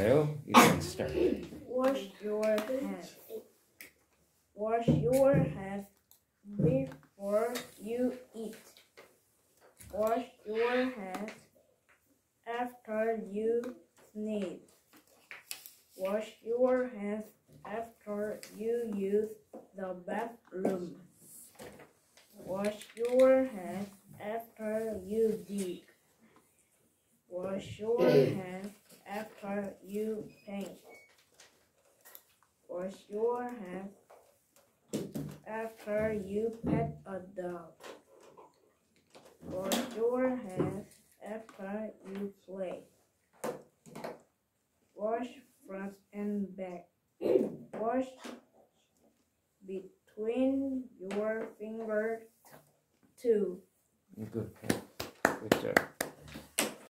So you can start. Wash your hands. Wash your hands before you eat. Wash your hands after you sneeze. Wash your hands after you use the bathroom. Wash your hands after you dig. Wash your hands after you paint. Wash your hands after you pet a dog.